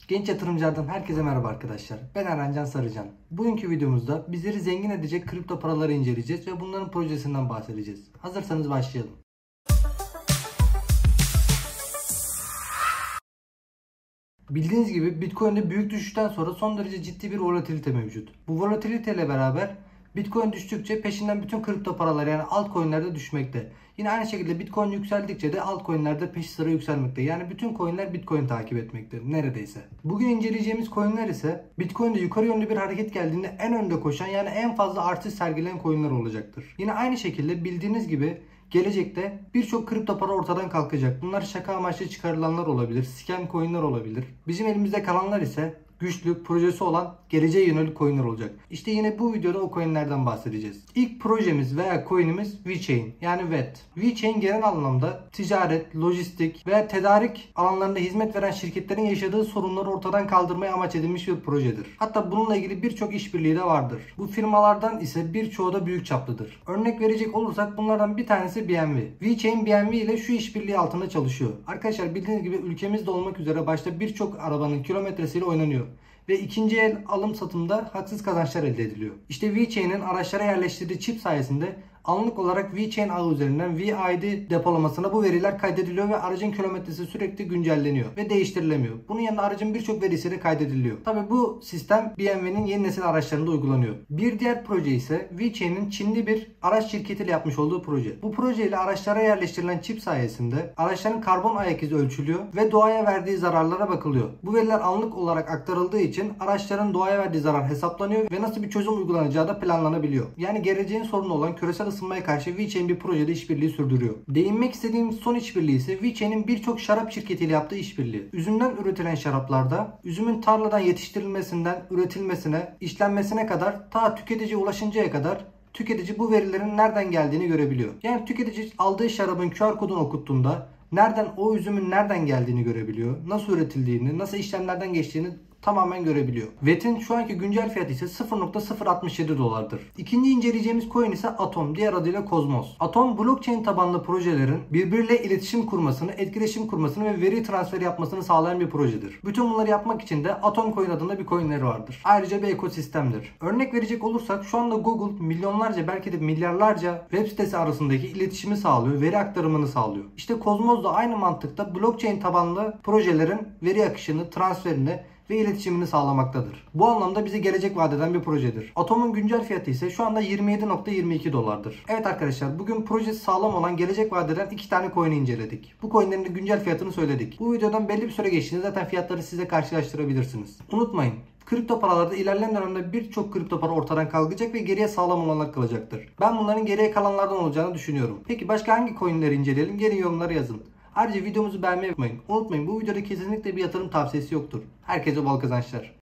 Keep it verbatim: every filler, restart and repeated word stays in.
Genç yatırımcılardan herkese merhaba arkadaşlar. Ben Erencan Sarıcan. Bugünkü videomuzda bizleri zengin edecek kripto paraları inceleyeceğiz ve bunların projesinden bahsedeceğiz. Hazırsanız başlayalım. Bildiğiniz gibi Bitcoin'de büyük düşüşten sonra son derece ciddi bir volatilite mevcut. Bu volatilite ile beraber Bitcoin düştükçe peşinden bütün kripto paralar yani altcoin'ler de düşmekte. Yine aynı şekilde Bitcoin yükseldikçe de altcoin'ler de peş sıra yükselmekte. Yani bütün coin'ler Bitcoin takip etmekte neredeyse. Bugün inceleyeceğimiz coin'ler ise Bitcoin'de yukarı yönlü bir hareket geldiğinde en önde koşan yani en fazla artış sergileyen coin'ler olacaktır. Yine aynı şekilde bildiğiniz gibi gelecekte birçok kripto para ortadan kalkacak. Bunlar şaka amaçlı çıkarılanlar olabilir, scam coin'ler olabilir. Bizim elimizde kalanlar ise güçlü, projesi olan geleceğe yönelik coin'ler olacak. İşte yine bu videoda o coin'lerden bahsedeceğiz. İlk projemiz veya coin'imiz VeChain yani V E T. VeChain genel anlamda ticaret, lojistik veya tedarik alanlarında hizmet veren şirketlerin yaşadığı sorunları ortadan kaldırmaya amaç edilmiş bir projedir. Hatta bununla ilgili birçok işbirliği de vardır. Bu firmalardan ise birçoğu da büyük çaplıdır. Örnek verecek olursak bunlardan bir tanesi B M W. VeChain B M W ile şu işbirliği altında çalışıyor. Arkadaşlar bildiğiniz gibi ülkemizde olmak üzere başta birçok arabanın kilometresiyle oynanıyor. Ve ikinci el alım satımda haksız kazançlar elde ediliyor. İşte VeChain'in araçlara yerleştirdiği çip sayesinde anlık olarak VeChain ağı üzerinden V I D depolamasına bu veriler kaydediliyor ve aracın kilometresi sürekli güncelleniyor ve değiştirilemiyor. Bunun yanında aracın birçok verisi de kaydediliyor. Tabi bu sistem B M W'nin yeni nesil araçlarında uygulanıyor. Bir diğer proje ise VeChain'in Çinli bir araç şirketiyle yapmış olduğu proje. Bu projeyle araçlara yerleştirilen çip sayesinde araçların karbon ayak izi ölçülüyor ve doğaya verdiği zararlara bakılıyor. Bu veriler anlık olarak aktarıldığı için araçların doğaya verdiği zarar hesaplanıyor ve nasıl bir çözüm uygulanacağı da planlanabiliyor. Yani geleceğin sorunu olan küresel ısınmaya karşı VeChain bir projede işbirliği sürdürüyor. Değinmek istediğim son işbirliği ise VeChain'in birçok şarap şirketiyle yaptığı işbirliği. Üzümden üretilen şaraplarda üzümün tarladan yetiştirilmesinden üretilmesine, işlenmesine kadar ta tüketiciye ulaşıncaya kadar tüketici bu verilerin nereden geldiğini görebiliyor. Yani tüketici aldığı şarabın Q R kodunu okuttuğunda nereden o üzümün nereden geldiğini görebiliyor. Nasıl üretildiğini, nasıl işlemlerden geçtiğini tamamen görebiliyor. V E T'in şu anki güncel fiyatı ise sıfır nokta sıfır altmış yedi dolardır. İkinci inceleyeceğimiz coin ise Atom, diğer adıyla Cosmos. Atom blockchain tabanlı projelerin birbiriyle iletişim kurmasını, etkileşim kurmasını ve veri transferi yapmasını sağlayan bir projedir. Bütün bunları yapmak için de Atom Coin adında bir coinleri vardır. Ayrıca bir ekosistemdir. Örnek verecek olursak şu anda Google milyonlarca belki de milyarlarca web sitesi arasındaki iletişimi sağlıyor, veri aktarımını sağlıyor. İşte Cosmos da aynı mantıkta blockchain tabanlı projelerin veri akışını, transferini ve iletişimini sağlamaktadır. Bu anlamda bize gelecek vaat eden bir projedir. Atom'un güncel fiyatı ise şu anda yirmi yedi nokta yirmi iki dolardır. Evet arkadaşlar, bugün projesi sağlam olan gelecek vaat eden iki tane coin'i inceledik. Bu coin'lerin de güncel fiyatını söyledik. Bu videodan belli bir süre geçtiğinde zaten fiyatları size karşılaştırabilirsiniz. Unutmayın, kripto paralarda ilerleyen dönemde birçok kripto para ortadan kalkacak ve geriye sağlam olanlar kalacaktır. Ben bunların geriye kalanlardan olacağını düşünüyorum. Peki başka hangi coin'leri inceleyelim? Gelin yorumlara yazın. Ayrıca videomuzu beğenmeyi unutmayın. Unutmayın, bu videoda kesinlikle bir yatırım tavsiyesi yoktur. Herkese bol kazançlar.